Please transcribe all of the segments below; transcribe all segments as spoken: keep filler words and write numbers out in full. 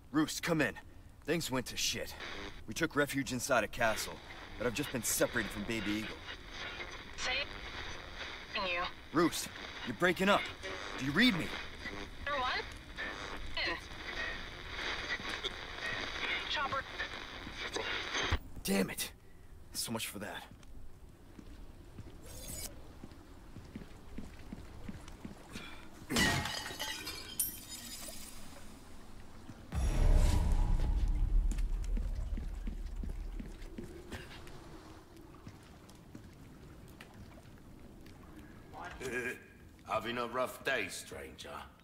Roost, come in. Things went to shit. We took refuge inside a castle, but I've just been separated from Baby Eagle. Say you. Roost, you're breaking up. Do you read me? Or what? In. Chopper. Damn it. So much for that. Having a rough day, stranger?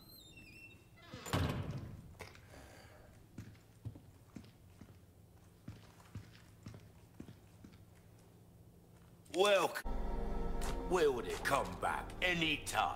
Welcome. Will it come back any time?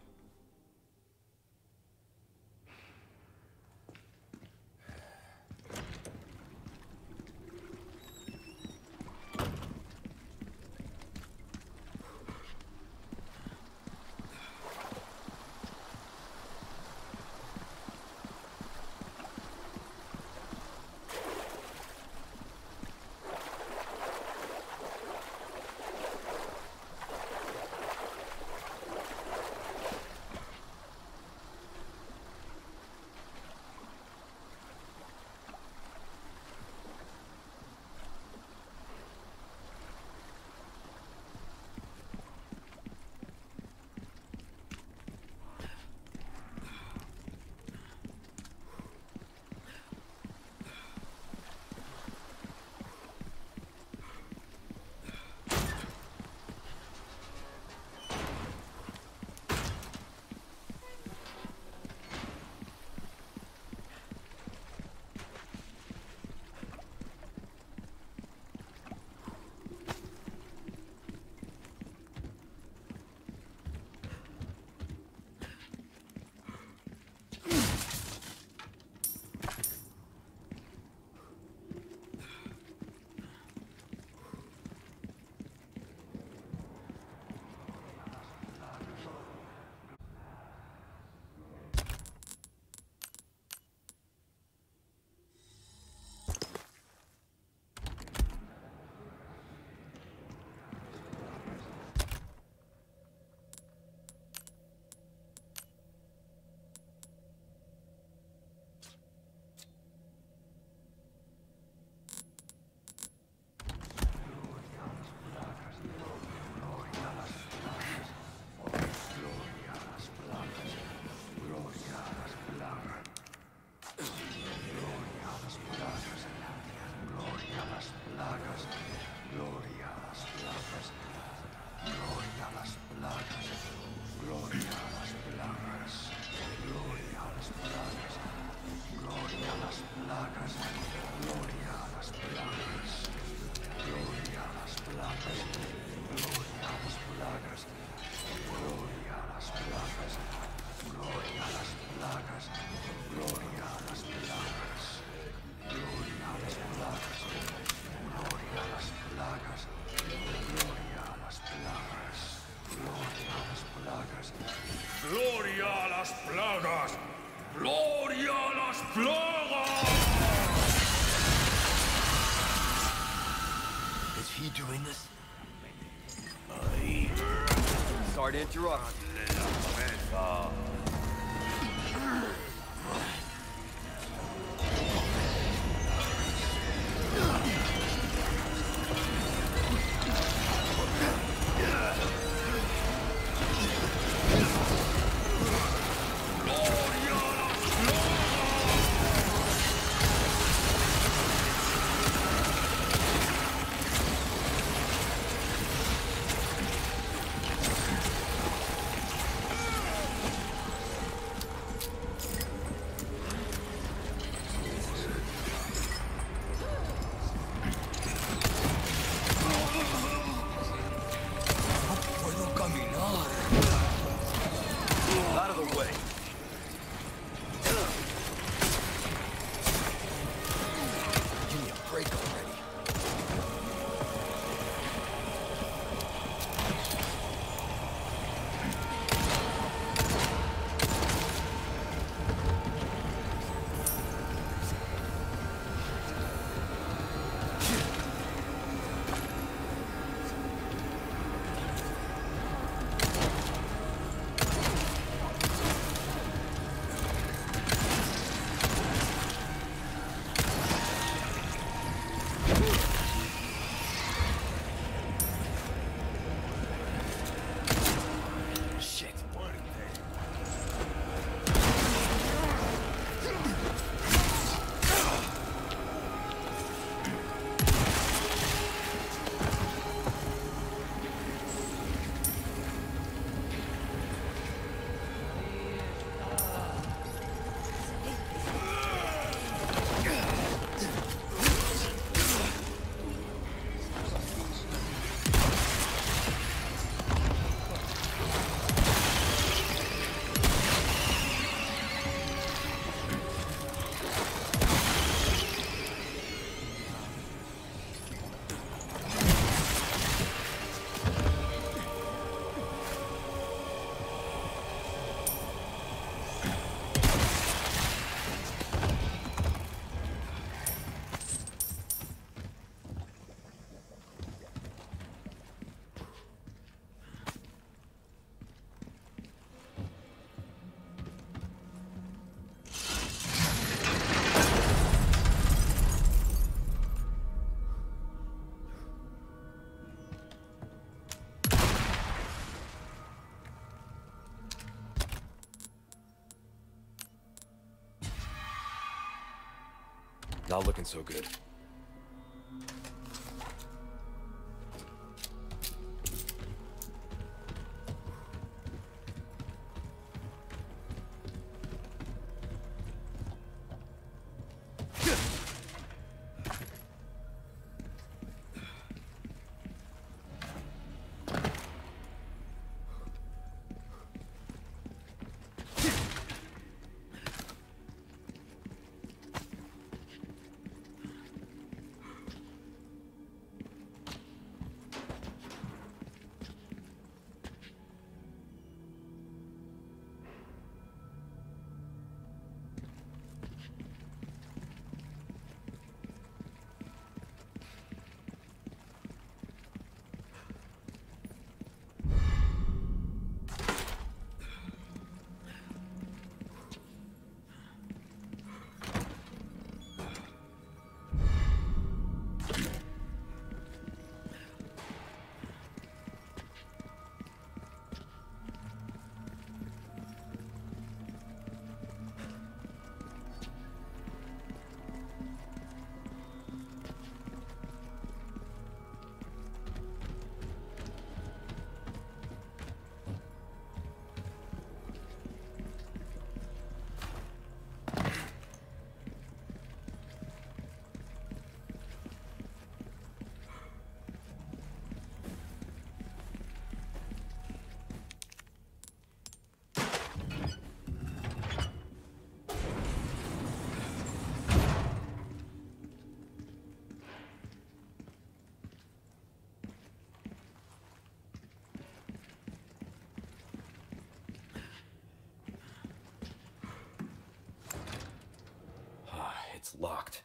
¡Gloria a las plagas! ¡Gloria a las plagas! Is he doing this? Aye. Sorry to interrupt. Uh, Out of the way. Give me a break already. Not looking so good. It's locked.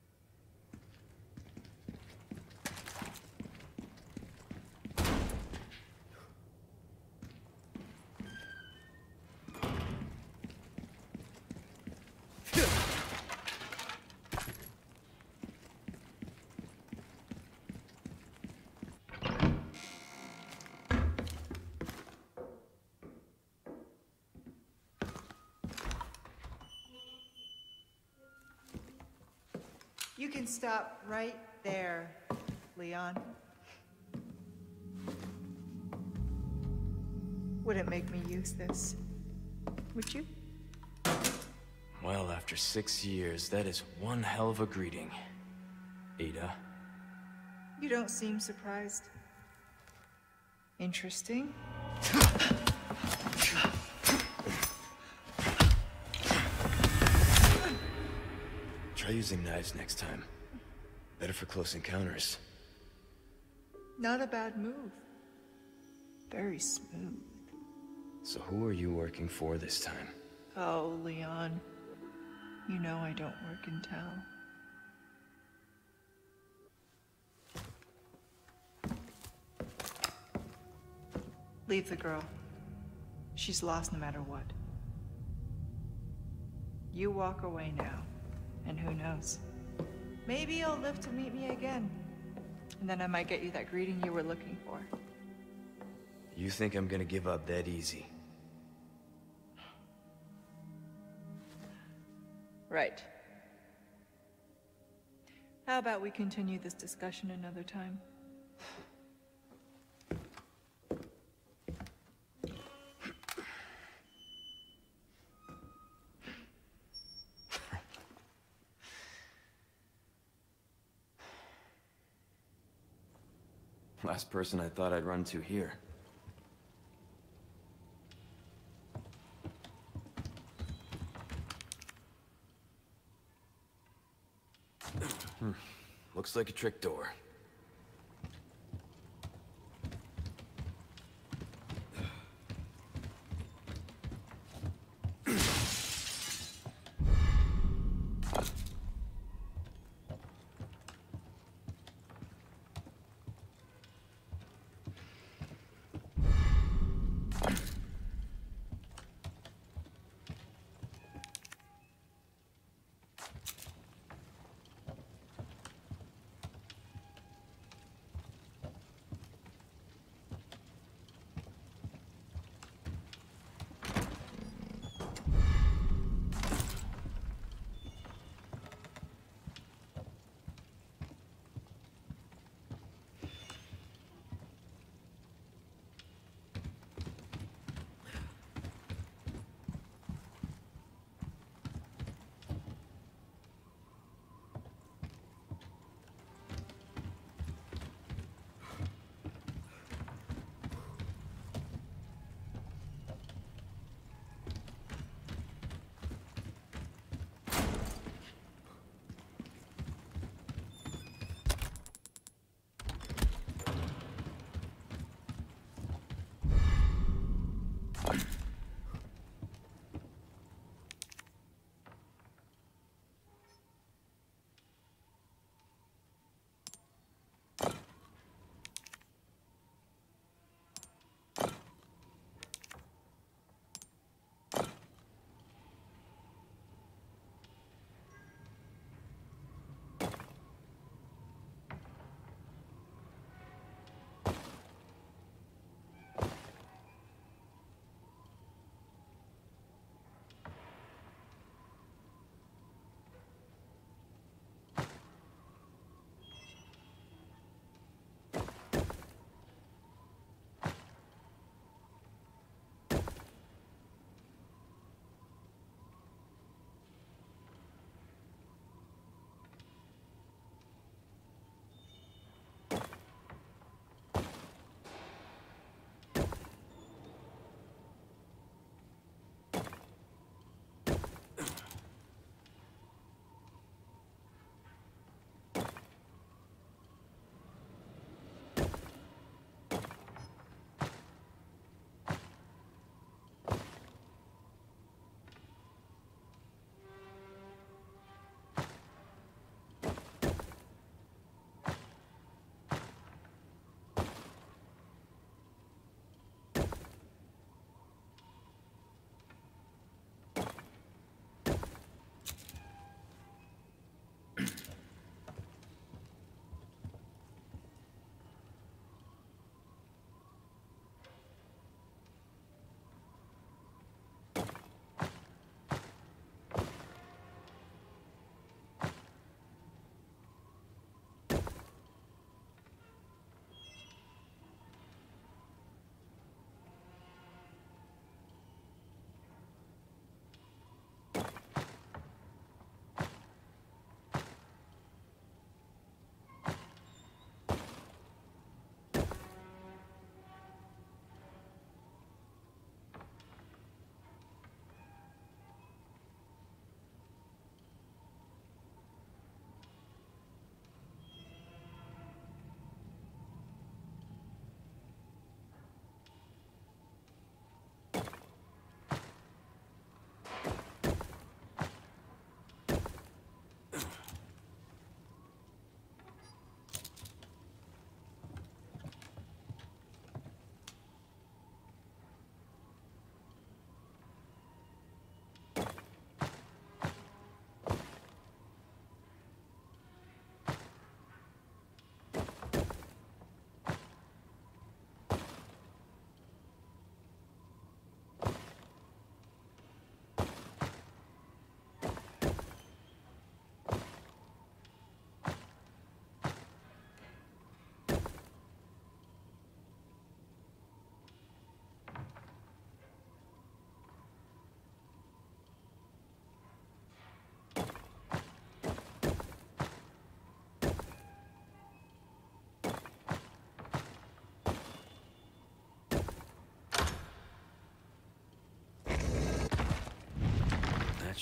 You can stop right there, Leon. Wouldn't make me use this, would you? Well, after six years, that is one hell of a greeting, Ada. You don't seem surprised. Interesting. Try using knives next time. Better for close encounters. Not a bad move. Very smooth. So who are you working for this time? Oh, Leon. You know I don't work in town. Leave the girl. She's lost no matter what. You walk away now, and who knows? Maybe you'll live to meet me again. And then I might get you that greeting you were looking for. You think I'm gonna give up that easy? Right. How about we continue this discussion another time? Last person I thought I'd run to here. Hmm. Looks like a trick door.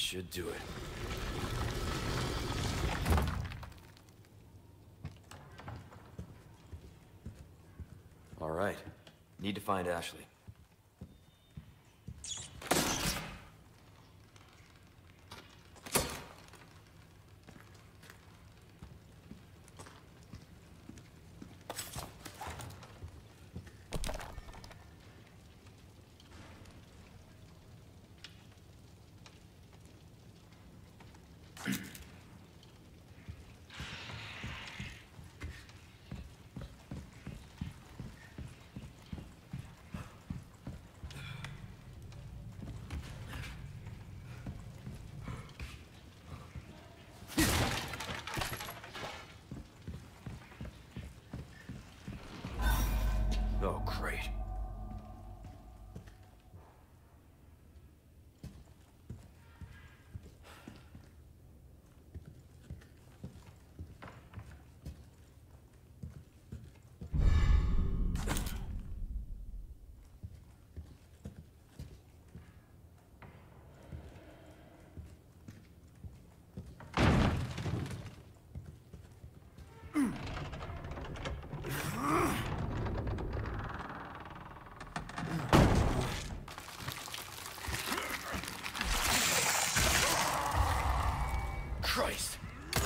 should do it. All right. Need to find Ashley. Oh, great. Christ.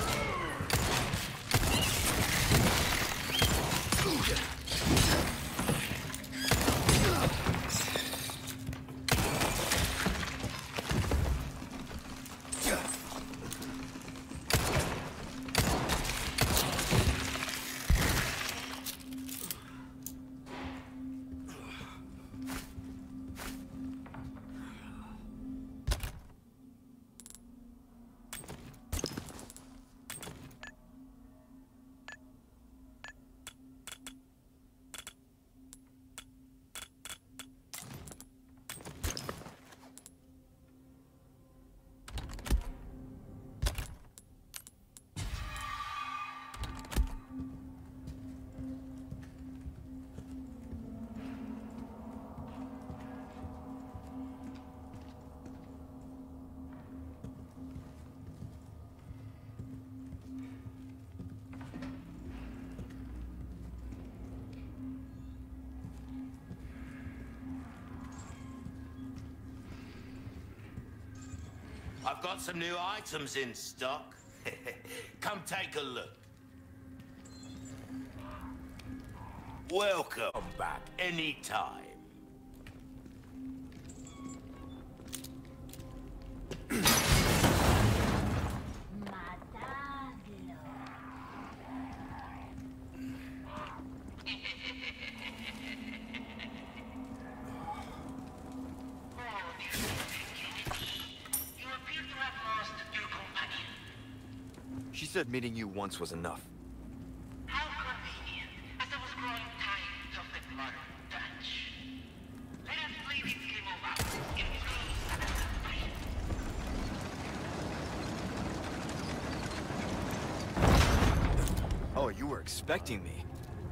I've got some new items in stock. Come take a look. Welcome back anytime. She said meeting you once was enough. How convenient, as I was growing tired of the modern Dutch. Let us play this game of ours in peace and quiet. Oh, you were expecting me.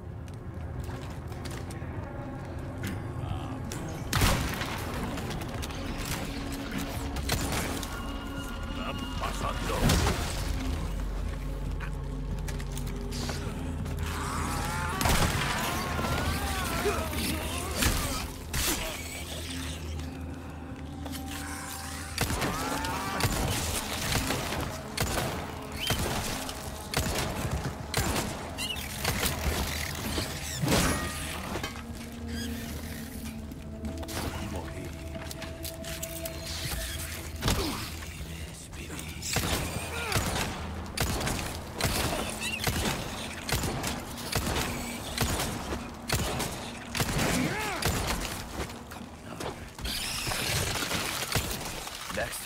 Next.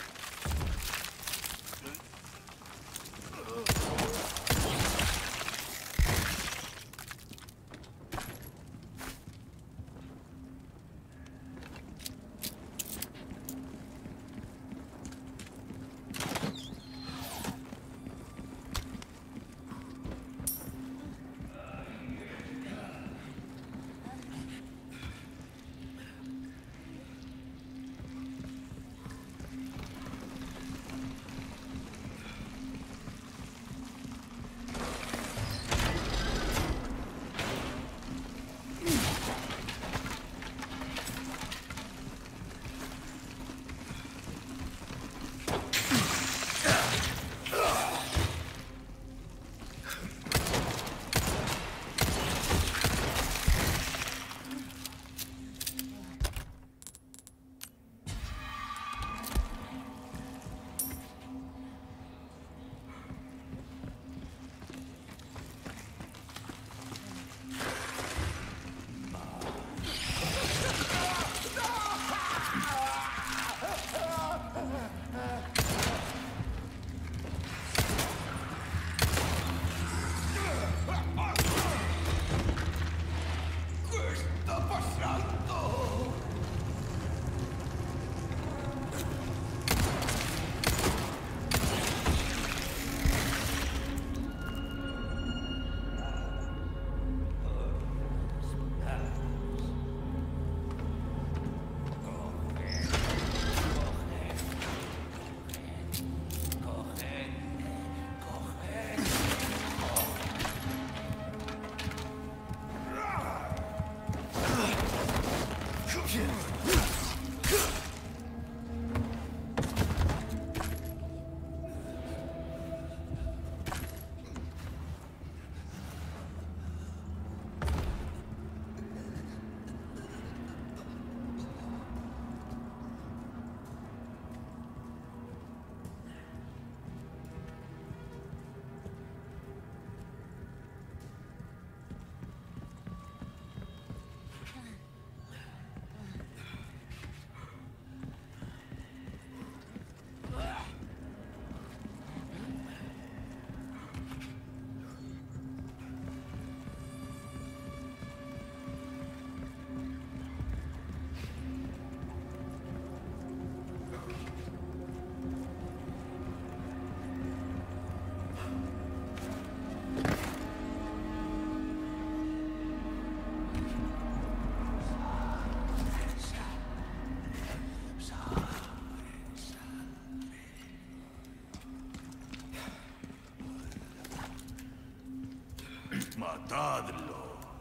Matadlo.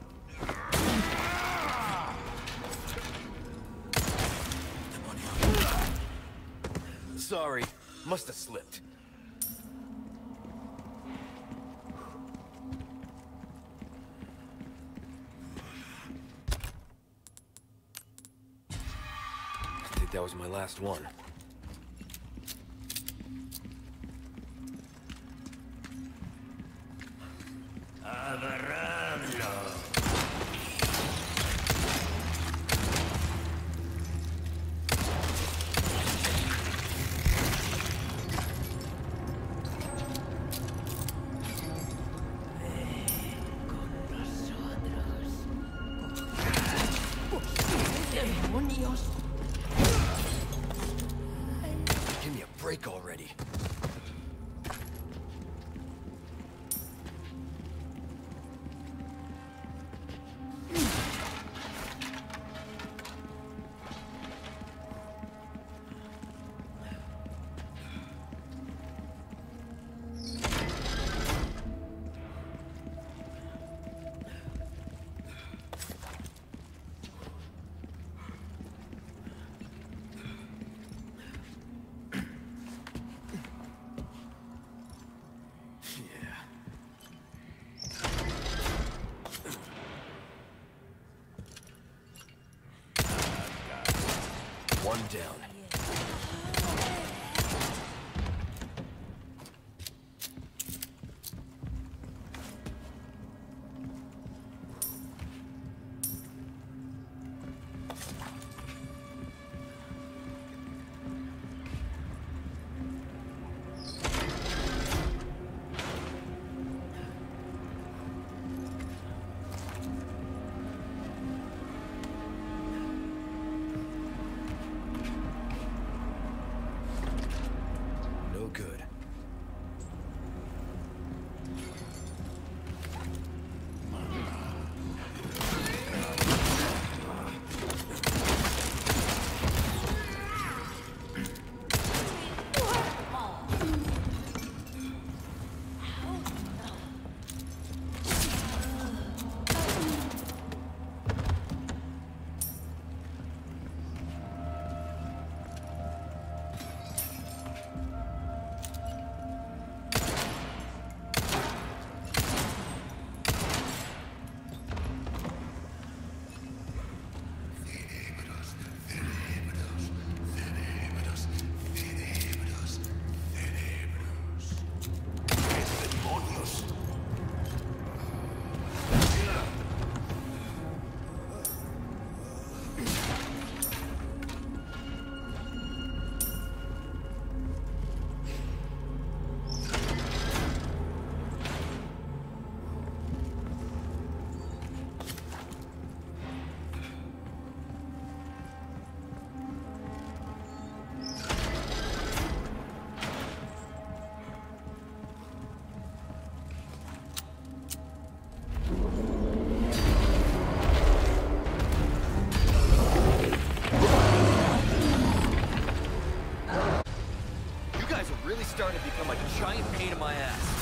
Sorry, must have slipped. I think that was my last one. Give me a break already. One down. Good. Starting to become a giant pain in my ass.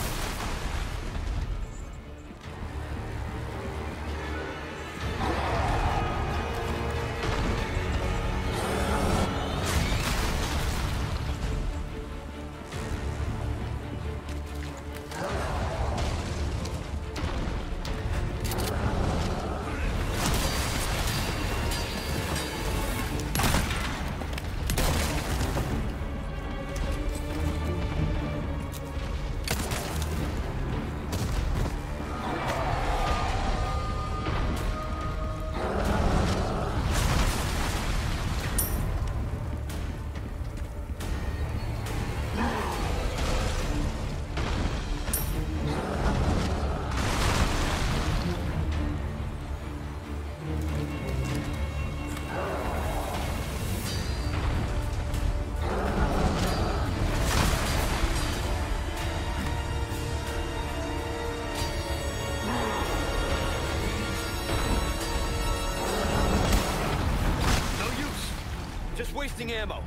Wasting ammo.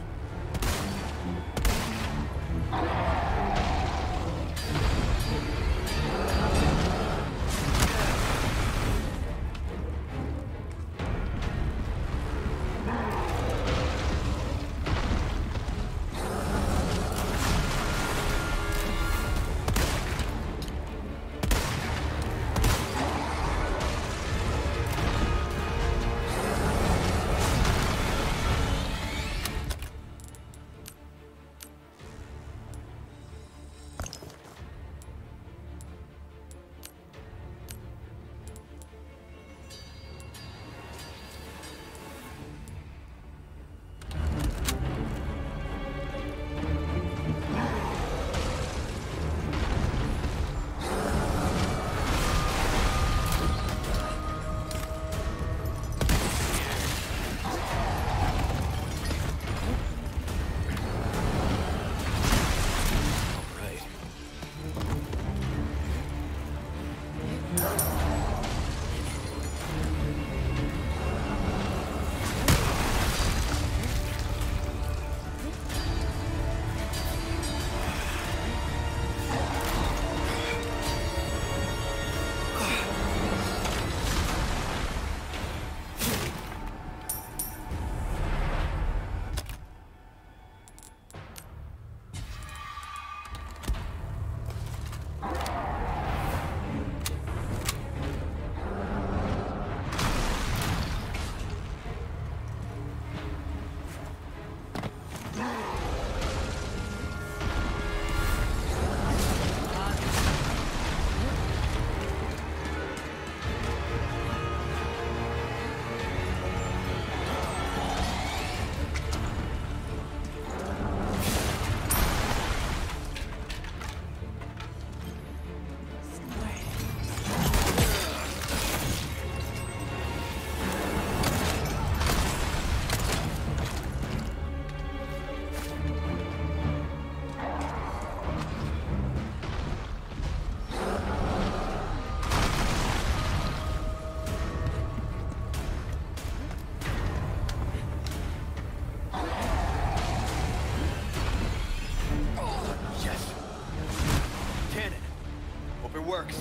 works.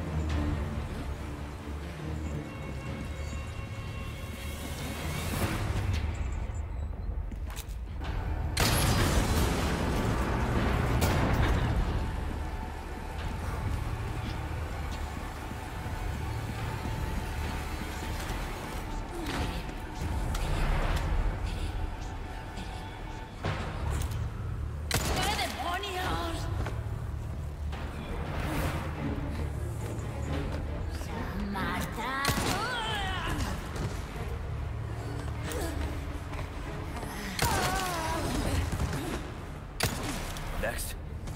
Next.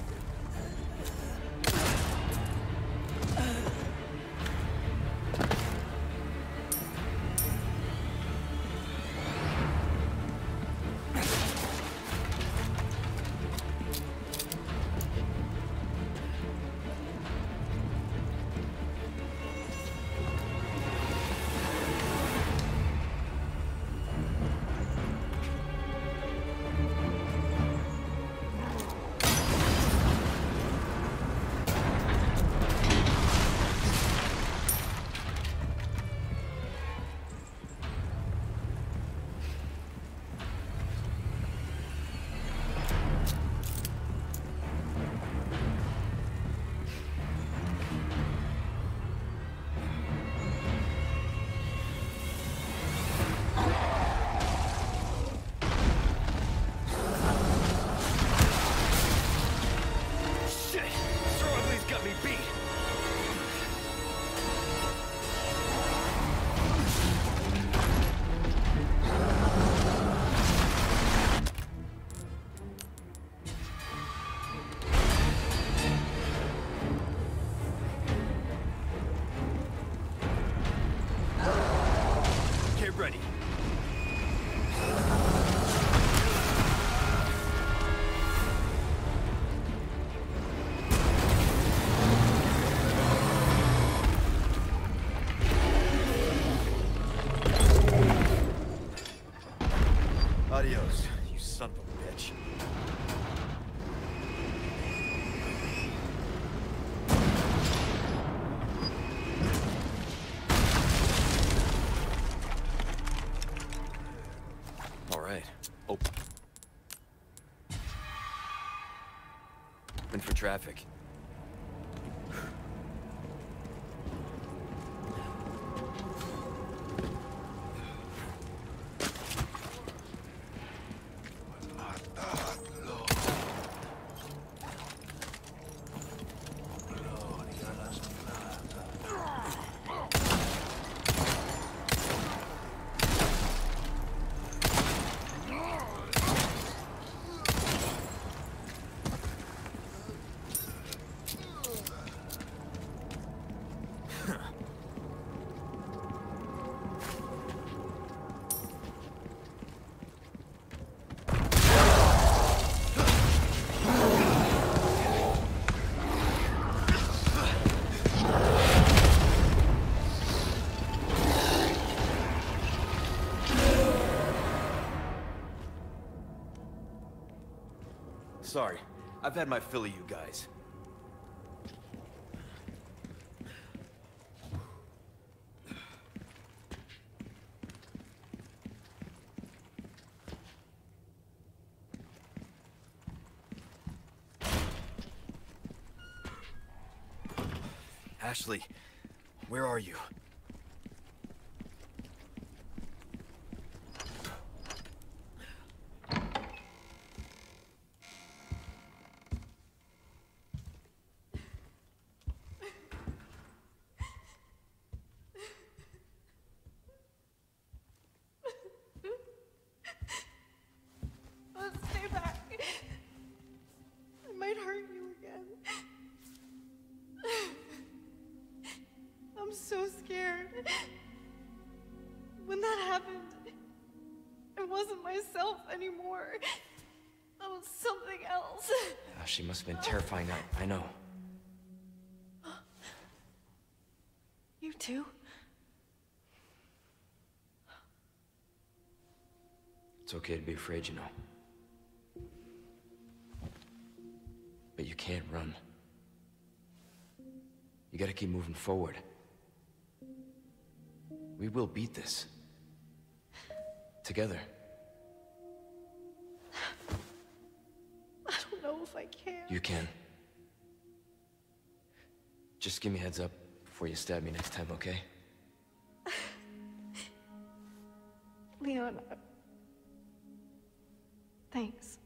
Ready. Adios, you son of a bitch. Oh. In for traffic. Sorry, I've had my fill of you guys. Ashley, where are you? Stay back. I might hurt you again. I'm so scared. When that happened, I wasn't myself anymore. I was something else. Oh, she must have been terrifying. I, I know. You too? It's okay to be afraid, you know. But you can't run. You gotta keep moving forward. We will beat this. Together. I don't know if I can. You can. Just give me a heads up before you stab me next time, okay? Leon, thanks.